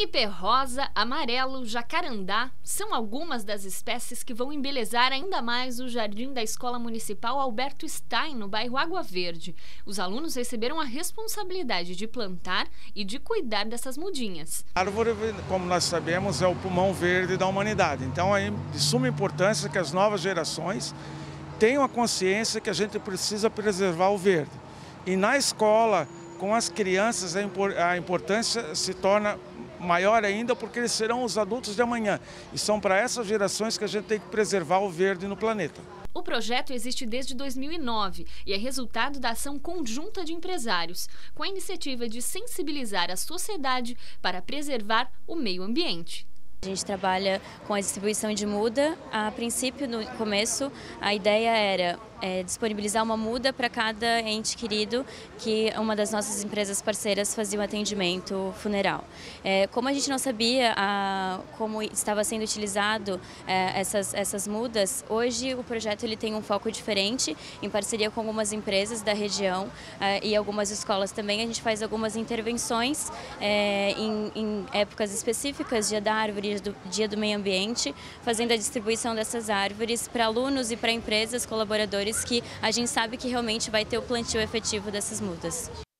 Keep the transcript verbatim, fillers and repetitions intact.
Ipê rosa, amarelo, jacarandá são algumas das espécies que vão embelezar ainda mais o jardim da Escola Municipal Alberto Stein, no bairro Água Verde. Os alunos receberam a responsabilidade de plantar e de cuidar dessas mudinhas. A árvore, como nós sabemos, é o pulmão verde da humanidade. Então é de suma importância que as novas gerações tenham a consciência que a gente precisa preservar o verde. E na escola, com as crianças, a importância se torna maior ainda, porque eles serão os adultos de amanhã. E são para essas gerações que a gente tem que preservar o verde no planeta. O projeto existe desde dois mil e nove e é resultado da ação conjunta de empresários, com a iniciativa de sensibilizar a sociedade para preservar o meio ambiente. A gente trabalha com a distribuição de muda. A princípio, no começo, a ideia era é, disponibilizar uma muda para cada ente querido que uma das nossas empresas parceiras fazia um atendimento funeral. É, como a gente não sabia a, como estava sendo utilizado é, essas, essas mudas, hoje o projeto ele tem um foco diferente, em parceria com algumas empresas da região é, e algumas escolas também. A gente faz algumas intervenções é, em, em épocas específicas, Dia da Árvore, do Dia do Meio Ambiente, fazendo a distribuição dessas árvores para alunos e para empresas, colaboradores, que a gente sabe que realmente vai ter o plantio efetivo dessas mudas.